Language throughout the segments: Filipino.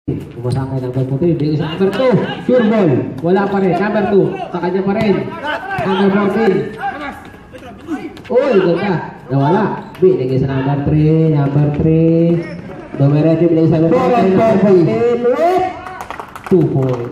Pumasakay number 14, bigay sa number 2, pure ball, wala pa rin, number 2, sa kanya pa rin, number 14. Uy, ganda, nawala, bigay sa number 3, Domerete, bigay sa number 14, 2 points.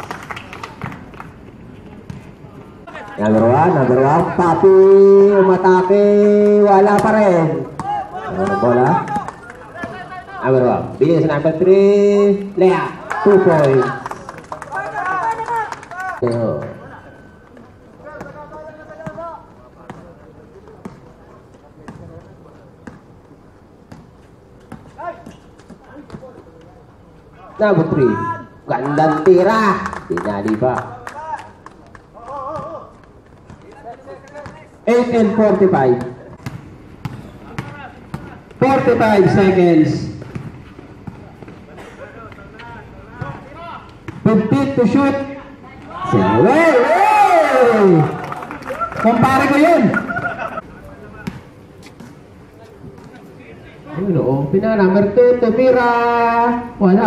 Number 1, Papi, umatake, wala pa rin. Bola. Number 1, bigay sa number 3, Lea, 2 points. Number 3, gandang tira, tinali pa. 8 and 45. 45 seconds. 15 to shoot. Hey! Kumpare ko yun. Ano, open na. Number 2, tumira. Wala.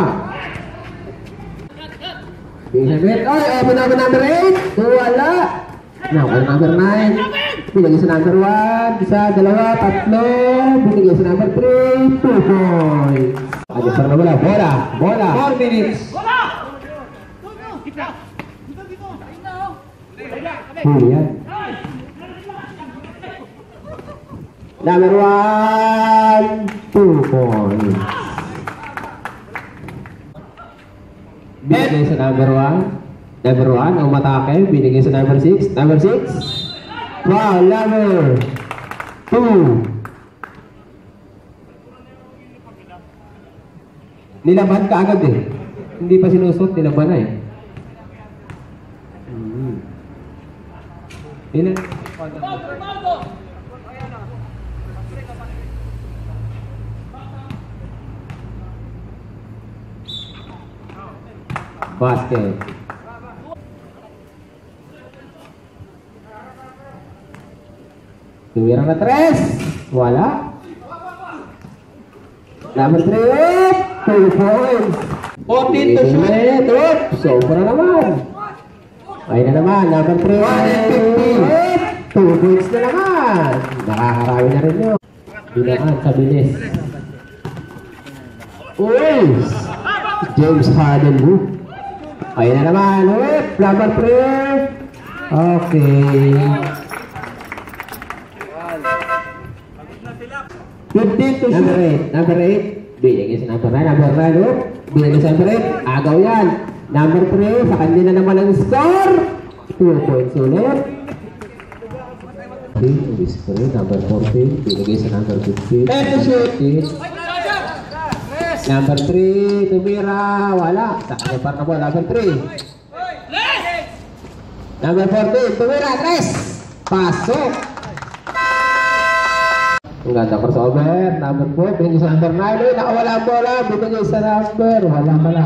Open na number 8. Wala. Number 9. Binigay sa number 1. Isa, dalawa, tatlo. Binigay sa number 3. 2 points. Ada sana bola. 4 minutes. Yan. Number 1, 2 points. Binigay sa number 1. Number 1 ang matake. Binigay sa number 6. Number 6. Wow, number 2. Nilaban ka agad eh. Hindi pa sinusot, nilaban na eh. Ilan? Basket. Tuwirang na 3. Wala. Number 3. 2 points. 14 to shoot. Sobra naman. Ayun na naman. Number 3. 2 points na naman. Nakakarami na rin yun. Binaan sa bilis. Uy! James Harden mo. Ayun na naman. Number 3. Okay. 15 to shoot. Number 8. Binigay sa number 9. Number 9. Binigay sa number 8. Agaw yan. Number 3. Sa kanya na naman ang score. 2 points ulit. Number 14. Binigay sa number 15. 10 to shoot. Number 3. Tumira. Wala. Sa kanya pa na po. Number 3. Number 14. Tumira. 3. Pasok. Ang ganda crossover. Number 4. Binigay sa number 9. Nakawala ang bola. Binigay sa number. Wala pala.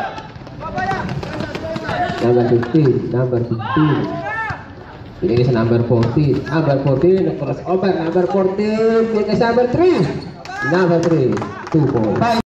Number 15. Number 15. Binigay sa number 14. Number 14. Crossover. Number 14. Binigay sa number 3. Number 3. 2 points.